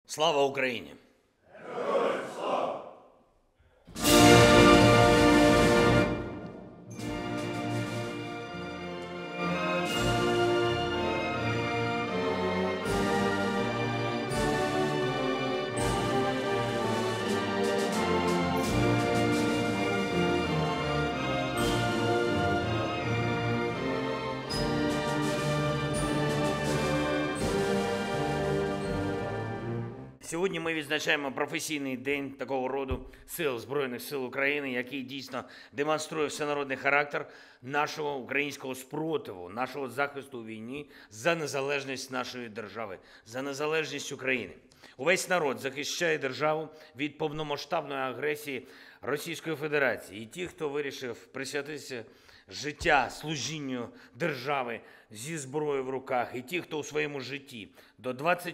Слава Україні! Сьогодні ми відзначаємо професійний день такого роду сил Збройних сил України, який дійсно демонструє всенародний характер нашого українського спротиву, нашого захисту у війні за незалежність нашої держави, за незалежність України. Увесь народ захищає державу від повномасштабної агресії Російської Федерації. І ті, хто вирішив присвятитися життя служінню держави зі зброєю в руках, і ті, хто у своєму житті до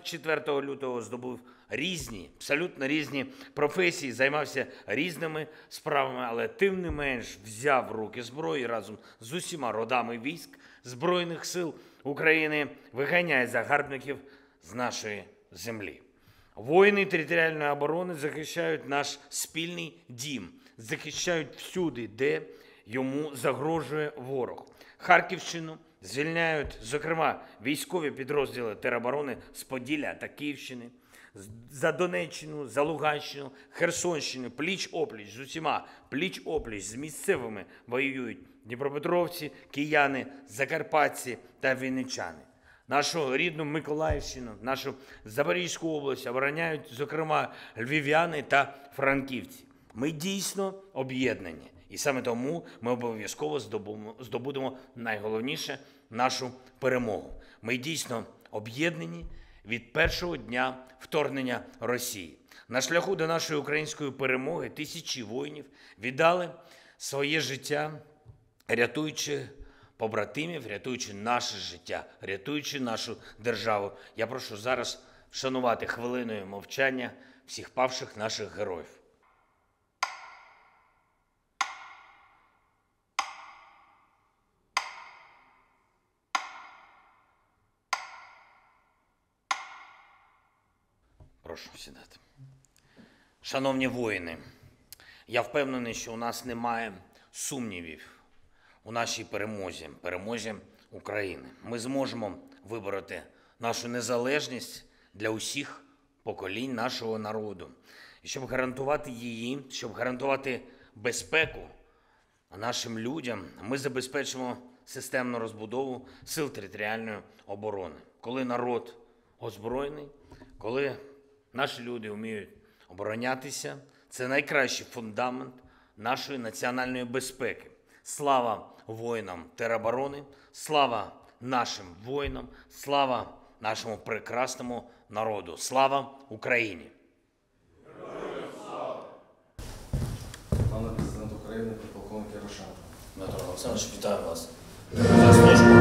24 лютого здобув різні, абсолютно різні професії, займався різними справами, але тим не менш взяв в руки зброю і разом з усіма родами військ Збройних сил України виганяє загарбників з нашої землі. Воїни територіальної оборони захищають наш спільний дім, захищають всюди, де йому загрожує ворог. Харківщину звільняють, зокрема, військові підрозділи тероборони з Поділля та Київщини, за Донеччину, за Луганщину, Херсонщину, пліч-опліч з усіма, пліч-опліч з місцевими воюють дніпропетровці, кияни, закарпатці та вінничани. Нашу рідну Миколаївщину, нашу Запорізьку область обороняють, зокрема, львів'яни та франківці. Ми дійсно об'єднані. І саме тому ми обов'язково здобудемо найголовніше – нашу перемогу. Ми дійсно об'єднані від першого дня вторгнення Росії. На шляху до нашої української перемоги тисячі воїнів віддали своє життя, рятуючи побратимів, рятуючи наше життя, рятуючи нашу державу. Я прошу зараз вшанувати хвилиною мовчання всіх павших наших героїв. Прошу сідати. Шановні воїни, я впевнений, що у нас немає сумнівів у нашій перемозі, перемозі України. Ми зможемо вибороти нашу незалежність для усіх поколінь нашого народу. І щоб гарантувати її, щоб гарантувати безпеку нашим людям, ми забезпечимо системну розбудову сил територіальної оборони. Коли народ озброєний, коли наші люди вміють оборонятися, це найкращий фундамент нашої національної безпеки. Слава воїнам тероборони, слава нашим воїнам, слава нашому прекрасному народу. Слава Україні! Героям слава! Пане президент України, підполковник Ярошенко. Дмитро Олександрович, вітаю вас. За службу